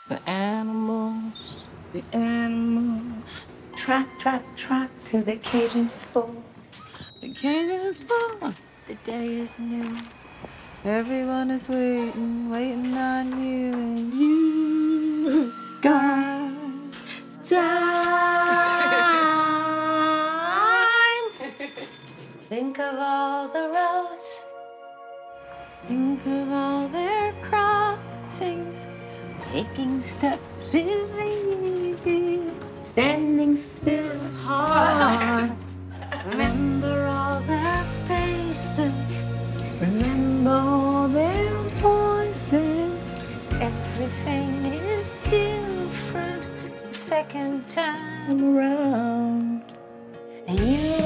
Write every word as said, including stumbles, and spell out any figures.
The animals, the animals, track, track, track till the cages full. The cages full. The day is new. Everyone is waiting, waiting on you, and you got time. Think of all the roads. Think of all their crossings. Taking steps is easy. Standing still is hard. Remember all their faces. Remember all their voices. Everything is different the second time Around. and you